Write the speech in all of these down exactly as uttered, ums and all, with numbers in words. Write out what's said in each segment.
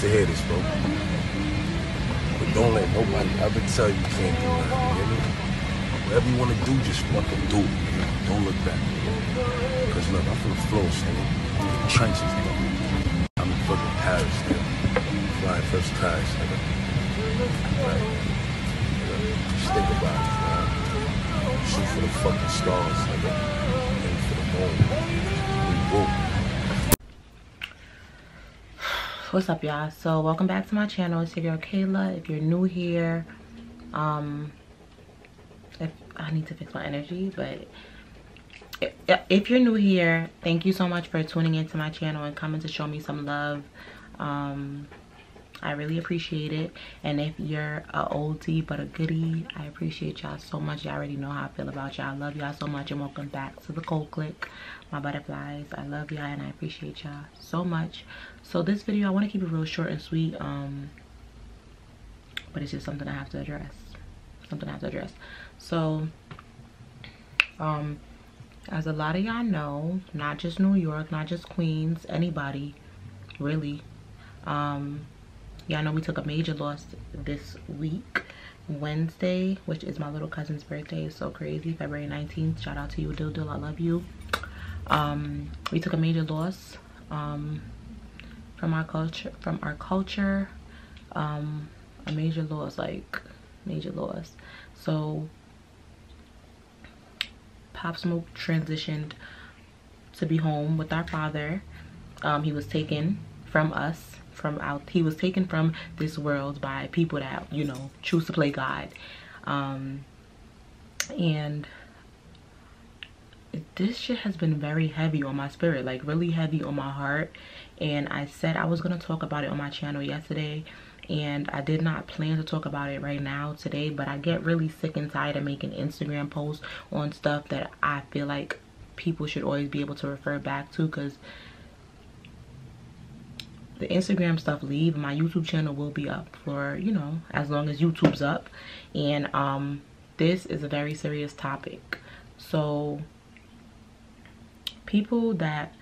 to hear this, bro. But don't let nobody ever tell you you can't do nothing, you hear me? Whatever you want to do, just fucking do it. Don't look back. Because look, I'm from the floor, son. I'm in the trenches, bro. I'm in fucking Paris, nigga. Flying first class, nigga. Right? Just think about it, man. Shoot for the fucking stars, nigga. Aim for the moon. We go. What's up, y'all? So welcome back to my channel. It's your girl Kayla. If you're new here, um if I need to fix my energy, but if, if you're new here, thank you so much for tuning into my channel and coming to show me some love. um I really appreciate it. And if you're a oldie but a goodie, I appreciate y'all so much. Y'all already know how I feel about y'all. I love y'all so much, and welcome back to the Cold Click, my butterflies. I love y'all and I appreciate y'all so much. So this video, I want to keep it real short and sweet, um but it's just something I have to address. Something I have to address. So um as a lot of y'all know, not just New York, not just Queens, anybody really, um y'all know we took a major loss this week, Wednesday, which is my little cousin's birthday. It's so crazy. February nineteenth. Shout out to you, Dill Dill. I love you. Um, we took a major loss um, from our culture. From our culture, um, a major loss, like major loss. So, PopSmoke transitioned to be home with our father. Um, he was taken from us. From out he was taken from this world by people that, you know, choose to play God, um and this shit has been very heavy on my spirit, like really heavy on my heart. And I said I was gonna talk about it on my channel yesterday, and I did not plan to talk about it right now today, but I get really sick and tired of making Instagram posts on stuff that I feel like people should always be able to refer back to, because the Instagram stuff leave, my YouTube channel will be up for, you know, as long as YouTube's up. And um this is a very serious topic. So people that,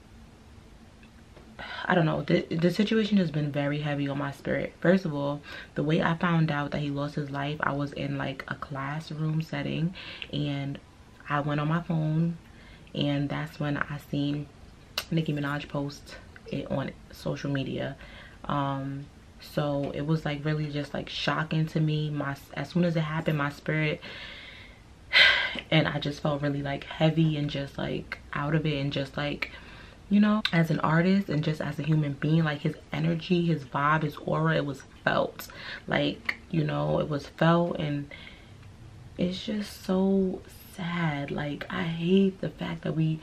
I don't know, the, the situation has been very heavy on my spirit. First of all, the way I found out that he lost his life, I was in like a classroom setting, and I went on my phone, and that's when I seen Nicki Minaj post it on social media. Um so it was like really just like shocking to me. My as soon as it happened, my spirit, and I just felt really like heavy and just like out of it, and just like, you know, as an artist and just as a human being, like his energy, his vibe, his aura, it was felt, like, you know, it was felt. And it's just so sad. Like, I hate the fact that we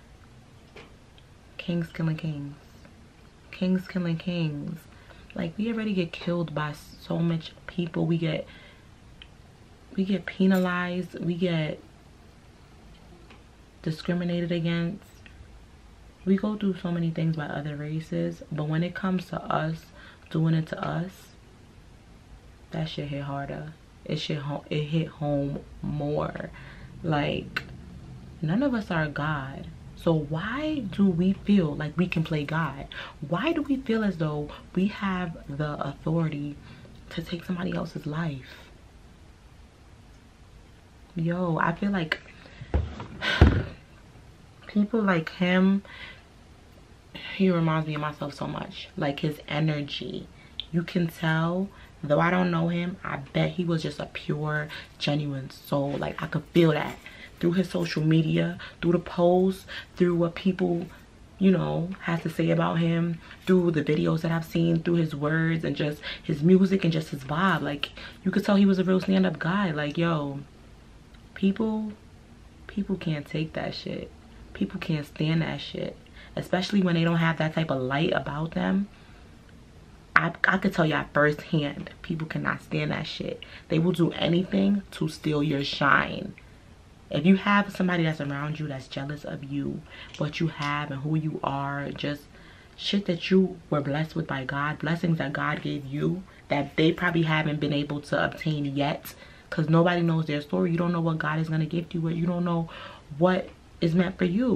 kings killing kings kings killing kings. Like, we already get killed by so much people. We get we get penalized, we get discriminated against, we go through so many things by other races, but when it comes to us doing it to us, that shit hit harder. It shit it hit home more. Like, none of us are God. So why do we feel like we can play God? Why do we feel as though we have the authority to take somebody else's life? Yo, I feel like people like him, he reminds me of myself so much. Like, his energy, you can tell, though I don't know him, I bet he was just a pure, genuine soul. Like, I could feel that through his social media, through the posts, through what people, you know, have to say about him, through the videos that I've seen, through his words and just his music and just his vibe. Like, you could tell he was a real stand-up guy. Like, yo, people, people can't take that shit. People can't stand that shit, especially when they don't have that type of light about them. I, I could tell y'all firsthand, people cannot stand that shit. They will do anything to steal your shine. If you have somebody that's around you that's jealous of you, what you have and who you are, just shit that you were blessed with by God, blessings that God gave you that they probably haven't been able to obtain yet, because nobody knows their story. You don't know what God is going to gift you with. You don't know what is meant for you.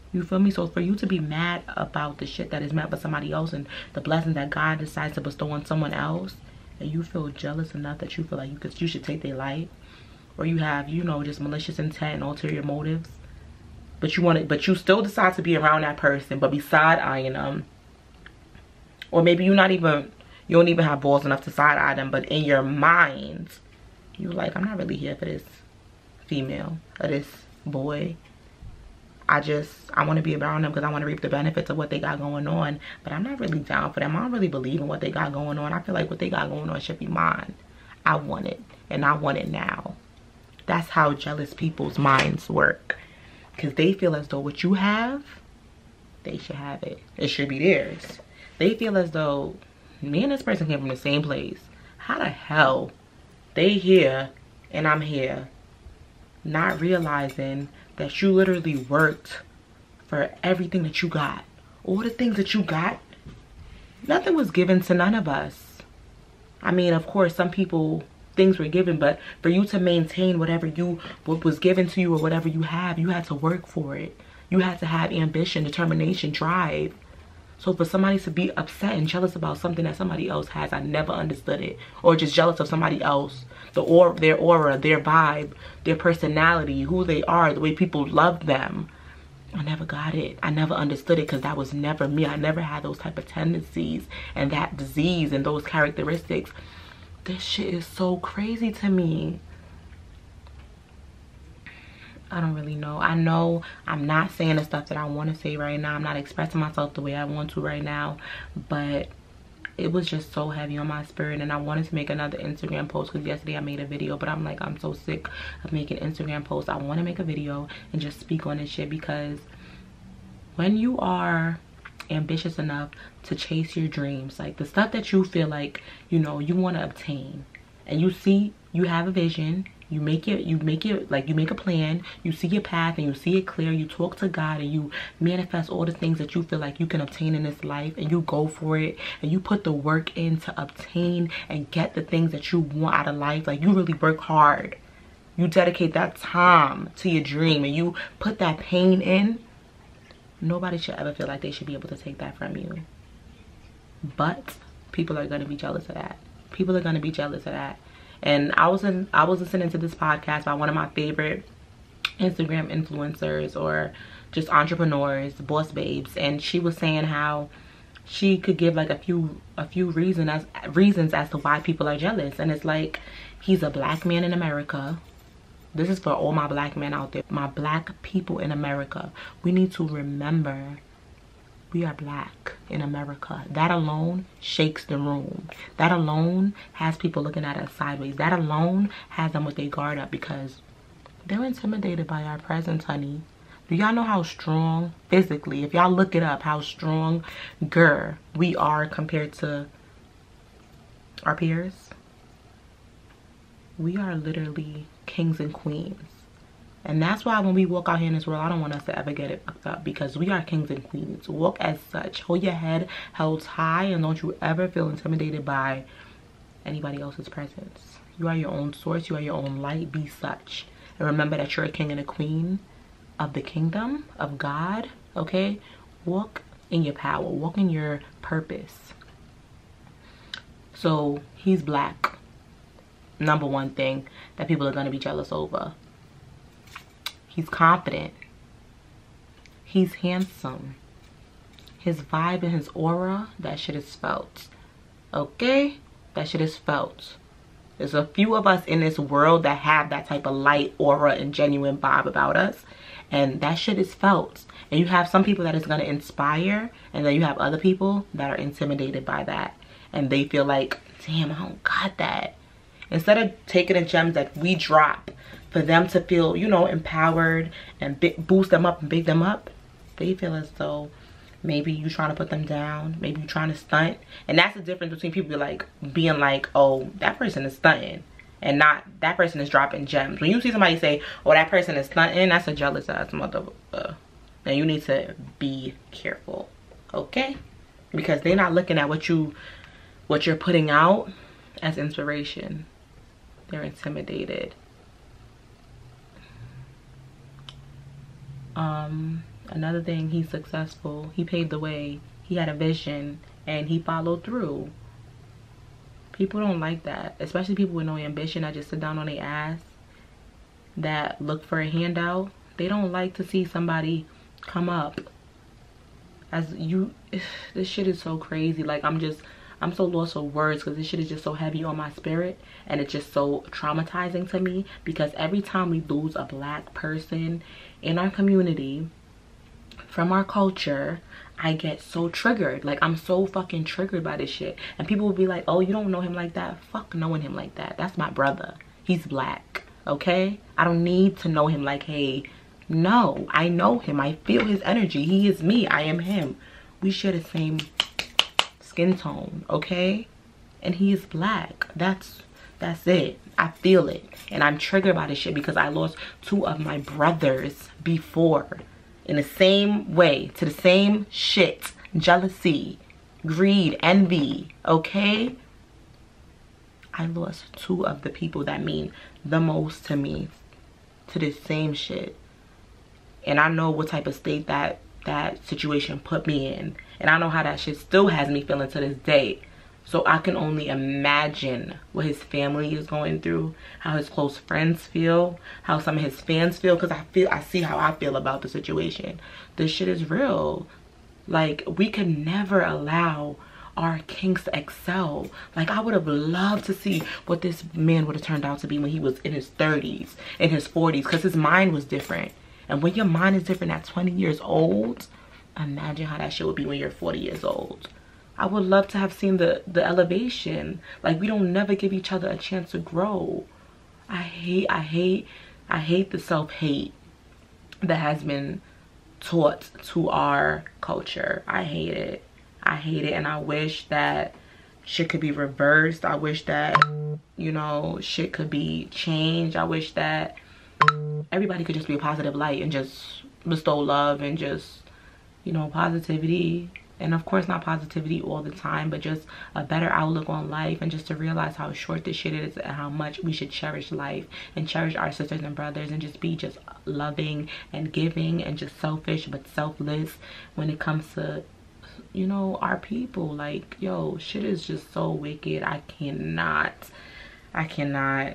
You feel me? So for you to be mad about the shit that is meant for somebody else and the blessings that God decides to bestow on someone else, and you feel jealous enough that you feel like you could, you should take their life, or you have, you know, just malicious intent and ulterior motives, but you want it, but you still decide to be around that person, but be side-eyeing them, or maybe you're not even, you don't even have balls enough to side-eye them, but in your mind, you're like, I'm not really here for this female or this boy. I just, I want to be around them because I want to reap the benefits of what they got going on. But I'm not really down for them. I don't really believe in what they got going on. I feel like what they got going on should be mine. I want it. And I want it now. That's how jealous people's minds work. Because they feel as though what you have, they should have it. It should be theirs. They feel as though me and this person came from the same place. How the hell they here and I'm here? Not realizing that you literally worked for everything that you got. All the things that you got, nothing was given to none of us. I mean, of course, some people, things were given, but for you to maintain whatever you, what was given to you or whatever you have, you had to work for it. You had to have ambition, determination, drive. So for somebody to be upset and jealous about something that somebody else has, I never understood it. Or just jealous of somebody else. The or their aura, their vibe, their personality, who they are, the way people love them. I never got it. I never understood it because that was never me. I never had those type of tendencies and that disease and those characteristics. This shit is so crazy to me. I don't really know. I know I'm not saying the stuff that I want to say right now. I'm not expressing myself the way I want to right now. But it was just so heavy on my spirit. And I wanted to make another Instagram post because yesterday I made a video. But I'm like, I'm so sick of making Instagram posts. I want to make a video and just speak on this shit. Because when you are ambitious enough to chase your dreams, like the stuff that you feel like, you know, you want to obtain. And you see, you have a vision. You make it, you make it, like you make a plan, you see your path and you see it clear, you talk to God and you manifest all the things that you feel like you can obtain in this life and you go for it and you put the work in to obtain and get the things that you want out of life. Like you really work hard. You dedicate that time to your dream and you put that pain in. Nobody should ever feel like they should be able to take that from you. But people are going to be jealous of that. People are going to be jealous of that. And I was in, I was listening to this podcast by one of my favorite Instagram influencers or just entrepreneurs, boss babes, and she was saying how she could give like a few a few reason as reasons as to why people are jealous. And it's like, he's a black man in America. This is for all my black men out there, my black people in America. We need to remember we are black in America. That alone shakes the room. That alone has people looking at us sideways. That alone has them with their guard up because they're intimidated by our presence, honey. Do y'all know how strong physically, if y'all look it up, how stronger we are compared to our peers? We are literally kings and queens. And that's why when we walk out here in this world, I don't want us to ever get it fucked up because we are kings and queens. Walk as such. Hold your head held high and don't you ever feel intimidated by anybody else's presence. You are your own source. You are your own light. Be such. And remember that you're a king and a queen of the kingdom of God. Okay? Walk in your power. Walk in your purpose. So he's black. Number one thing that people are going to be jealous over. He's confident. He's handsome. His vibe and his aura, that shit is felt. Okay? That shit is felt. There's a few of us in this world that have that type of light, aura, and genuine vibe about us. And that shit is felt. And you have some people that is going to inspire. And then you have other people that are intimidated by that. And they feel like, damn, I don't got that. Instead of taking the gems that we drop for them to feel, you know, empowered and big, boost them up and big them up, they feel as though maybe you trying to put them down, maybe you trying to stunt. And that's the difference between people like being like, oh, that person is stunting, and not that person is dropping gems. When you see somebody say, oh, that person is stunting, that's a jealous ass mother. Uh, and you need to be careful, okay? Because they're not looking at what you, what you're putting out as inspiration. They're intimidated. Um, Another thing, he's successful. He paved the way. He had a vision and he followed through. People don't like that, especially people with no ambition that just sit down on their ass, that look for a handout. They don't like to see somebody come up. As you, this shit is so crazy. Like, I'm just, I'm so lost for words because this shit is just so heavy on my spirit, and it's just so traumatizing to me, because every time we lose a black person in our community from our culture, I get so triggered. Like, I'm so fucking triggered by this shit. And people will be like, oh, you don't know him like that? Fuck knowing him like that. That's my brother. He's black, okay? I don't need to know him like, hey, no, I know him. I feel his energy. He is me. I am him. We share the same skin tone, okay? And he is black. That's, that's it. I feel it. And I'm triggered by this shit because I lost two of my brothers before. In the same way, to the same shit, jealousy, greed, envy, okay? I lost two of the people that mean the most to me to this same shit. And I know what type of state that that situation put me in. And I know how that shit still has me feeling to this day. So I can only imagine what his family is going through, how his close friends feel, how some of his fans feel, because I feel I see how I feel about the situation. This shit is real. Like, we could never allow our kings to excel. Like, I would have loved to see what this man would have turned out to be when he was in his thirties, in his forties, because his mind was different. And when your mind is different at twenty years old, imagine how that shit would be when you're forty years old. I would love to have seen the, the elevation. Like, we don't never give each other a chance to grow. I hate, I hate, I hate the self-hate that has been taught to our culture. I hate it. I hate it, and I wish that shit could be reversed. I wish that, you know, shit could be changed. I wish that everybody could just be a positive light and just bestow love and just, you know, positivity. And of course, not positivity all the time, but just a better outlook on life, and just to realize how short this shit is and how much we should cherish life and cherish our sisters and brothers, and just be just loving and giving and just selfish but selfless when it comes to, you know, our people. Like, yo, shit is just so wicked. I cannot, I cannot,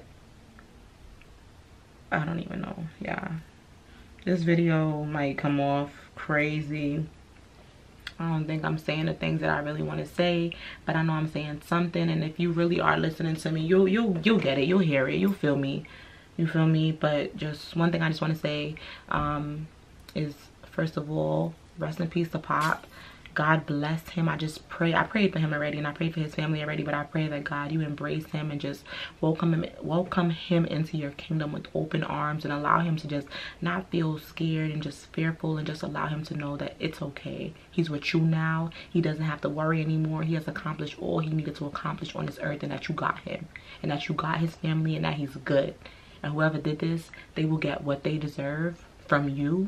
I don't even know. Yeah, this video might come off crazy. I don't think I'm saying the things that I really want to say, but I know I'm saying something. And if you really are listening to me, you'll you'll you'll get it, you'll hear it, you'll feel me, you feel me. But just one thing I just want to say um is, first of all, rest in peace to Pop. God bless him. I just pray, I prayed for him already, and I prayed for his family already, but I pray that, God, you embrace him and just welcome him welcome him into your kingdom with open arms, and allow him to just not feel scared and just fearful, and just allow him to know that it's okay. He's with you now. He doesn't have to worry anymore. He has accomplished all he needed to accomplish on this earth, and that you got him, and that you got his family, and that he's good. And whoever did this, they will get what they deserve from you.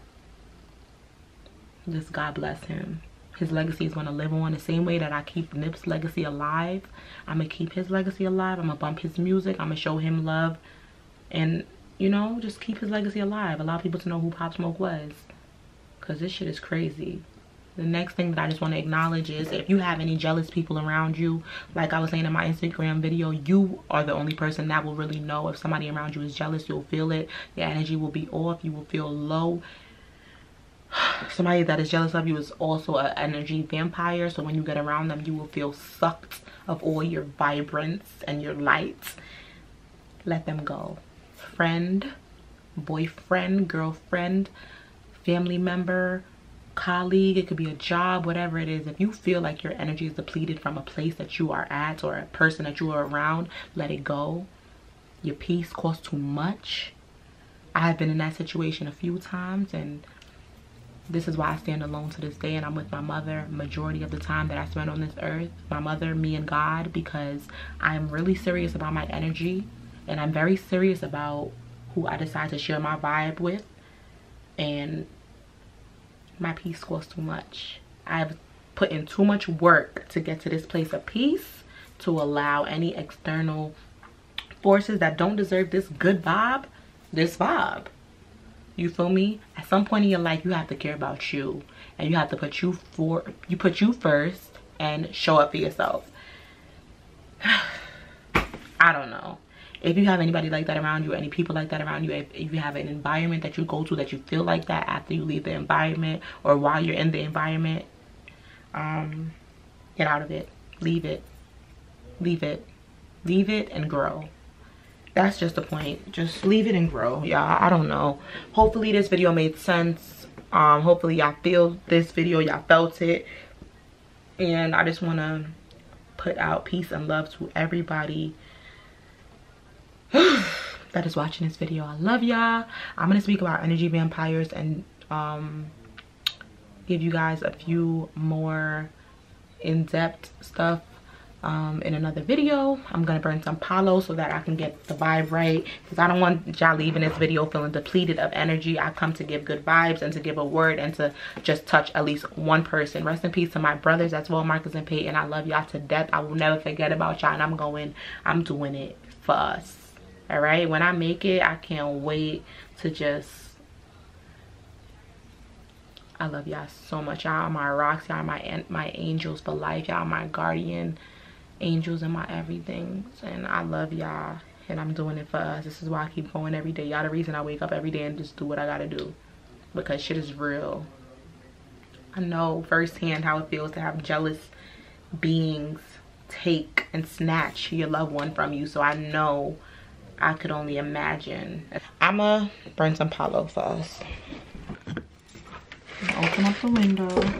Just God bless him. His legacy is going to live on the same way that I keep Nip's legacy alive. I'm going to keep his legacy alive. I'm going to bump his music. I'm going to show him love. And, you know, just keep his legacy alive. Allow people to know who PopSmoke was. Because this shit is crazy. The next thing that I just want to acknowledge is, if you have any jealous people around you, like I was saying in my Instagram video, you are the only person that will really know. If somebody around you is jealous, you'll feel it. Your energy will be off. You will feel low. Somebody that is jealous of you is also an energy vampire, so when you get around them, you will feel sucked of all your vibrance and your light. Let them go. Friend, boyfriend, girlfriend, family member, colleague, it could be a job, whatever it is. If you feel like your energy is depleted from a place that you are at or a person that you are around, let it go. Your peace costs too much. I have been in that situation a few times, and this is why I stand alone to this day, and I'm with my mother majority of the time that I spend on this earth. My mother, me, and God, because I'm really serious about my energy, and I'm very serious about who I decide to share my vibe with, and my peace costs too much. I've put in too much work to get to this place of peace to allow any external forces that don't deserve this good vibe, this vibe. You feel me? At some point in your life, you have to care about you, and you have to put you for you put you first and show up for yourself. I don't know. If you have anybody like that around you, any people like that around you, if, if you have an environment that you go to that you feel like that after you leave the environment or while you're in the environment, um, get out of it. Leave it. Leave it. Leave it and grow. That's just the point. Just leave it and grow. Y'all, I don't know. Hopefully this video made sense. Um, hopefully y'all feel this video. Y'all felt it. And I just want to put out peace and love to everybody that is watching this video. I love y'all. I'm going to speak about energy vampires and um, give you guys a few more in-depth stuff um in another video. I'm gonna burn some palo so that I can get the vibe right, because I don't want y'all leaving this video feeling depleted of energy. I come to give good vibes and to give a word and to just touch at least one person. Rest in peace to my brothers as well, Marcus and Peyton. I love y'all to death. I will never forget about y'all, and I'm going I'm doing it for us. All right, when I make it, I can't wait to just I love y'all so much. Y'all are my rocks. Y'all are my my angels for life. Y'all are my guardian angels and my everything, and I love y'all, and I'm doing it for us. This is why I keep going every day. Y'all the reason I wake up every day and just do what I gotta do, because shit is real. I know firsthand how it feels to have jealous beings take and snatch your loved one from you, so I know. I could only imagine. I'ma burn some palo for us. Open up the window.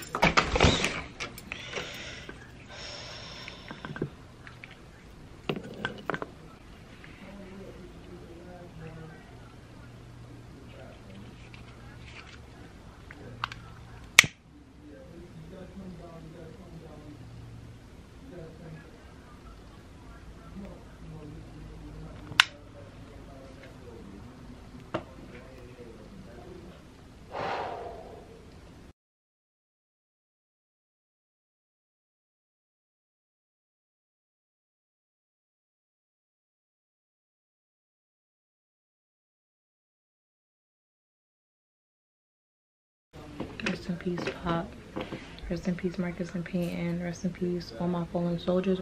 Rest in peace, Pop. Rest in peace, Marcus and Peyton. Rest in peace, all my fallen soldiers.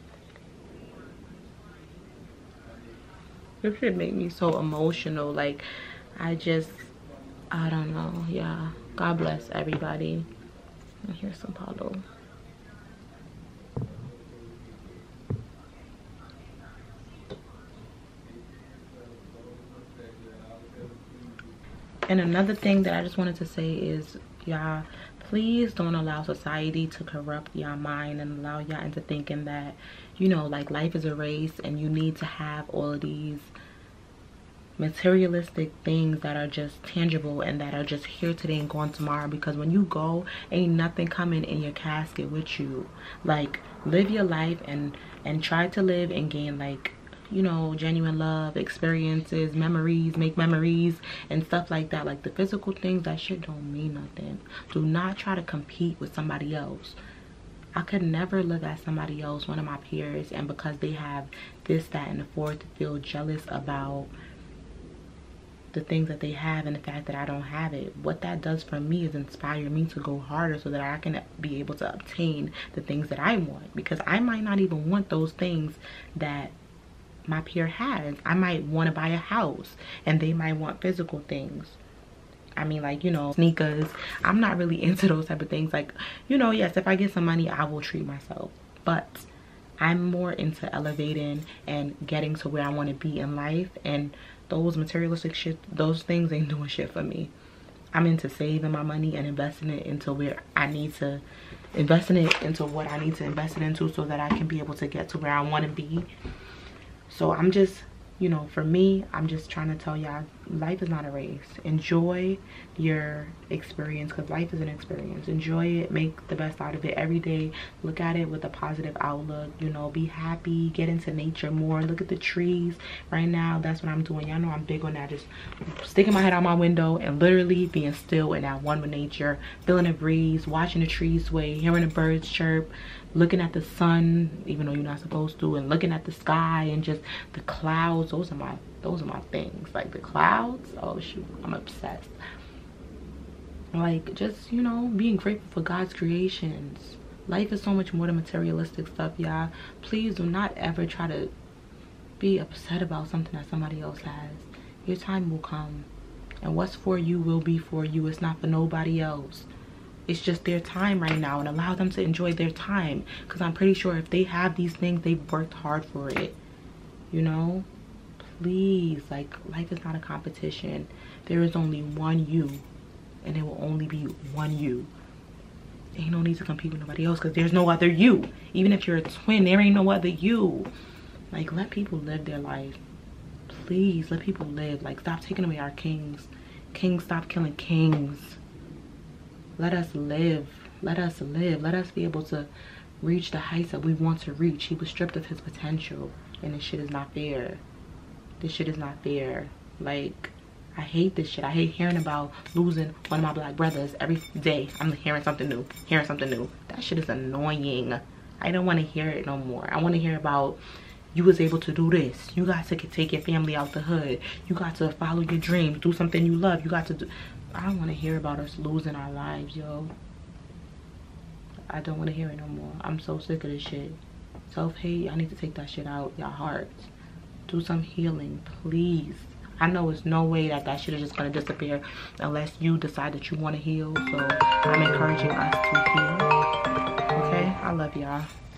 This shit make me so emotional. Like, I just, I don't know. Yeah. God bless everybody. And here's some palo. And another thing that I just wanted to say is, y'all, please don't allow society to corrupt your mind and allow y'all into thinking that, you know, like life is a race and you need to have all of these materialistic things that are just tangible and that are just here today and gone tomorrow. Because when you go, ain't nothing coming in your casket with you. Like, live your life and and try to live and gain, like, you know, genuine love, experiences, memories, make memories and stuff like that. Like the physical things, that shit don't mean nothing. Do not try to compete with somebody else. I could never look at somebody else, one of my peers, and because they have this, that, and the fourth, to feel jealous about the things that they have and the fact that I don't have it. What that does for me is inspire me to go harder so that I can be able to obtain the things that I want, because I might not even want those things that my peer has. I might want to buy a house and they might want physical things. I mean, like, you know, sneakers. I'm not really into those type of things. Like, you know, yes, if I get some money, I will treat myself, but I'm more into elevating and getting to where I want to be in life, and those materialistic shit, those things ain't doing shit for me. I'm into saving my money and investing it into where I need to, investing it into what I need to invest it into so that I can be able to get to where I want to be. So I'm just, you know, for me, I'm just trying to tell y'all, life is not a race. Enjoy your experience, because life is an experience. Enjoy it, make the best out of it every day. Look at it with a positive outlook, you know, be happy, get into nature more. Look at the trees right now. That's what I'm doing. Y'all know I'm big on that. Just sticking my head out my window and literally being still and at one with nature, feeling the breeze, watching the trees sway, hearing the birds chirp, looking at the sun, even though you're not supposed to, and looking at the sky and just the clouds. Those are my Those are my things. Like the clouds, oh shoot, I'm obsessed. Like, just, you know, being grateful for God's creations. Life is so much more than materialistic stuff, y'all. Please do not ever try to be upset about something that somebody else has. Your time will come, and what's for you will be for you. It's not for nobody else. It's just their time right now, and allow them to enjoy their time, because I'm pretty sure if they have these things, they've worked hard for it, you know. Please, like, life is not a competition. There is only one you, and there will only be one you. Ain't no need to compete with nobody else, because there's no other you. Even if you're a twin, there ain't no other you. Like, let people live their life. Please, let people live. Like, stop taking away our kings. Kings, stop killing kings. Let us live. Let us live. Let us be able to reach the heights that we want to reach. He was stripped of his potential, and this shit is not fair. This shit is not fair. Like, I hate this shit. I hate hearing about losing one of my black brothers every day. I'm hearing something new, hearing something new. That shit is annoying. I don't want to hear it no more. I want to hear about, you was able to do this. You got to take your family out the hood. You got to follow your dreams. Do something you love. You got to do. I don't want to hear about us losing our lives, yo. I don't want to hear it no more. I'm so sick of this shit. Self-hate, I need to take that shit out your hearts. Do some healing, please. I know it's no way that that shit is just going to disappear unless you decide that you want to heal. So I'm encouraging us to heal. Okay? I love y'all.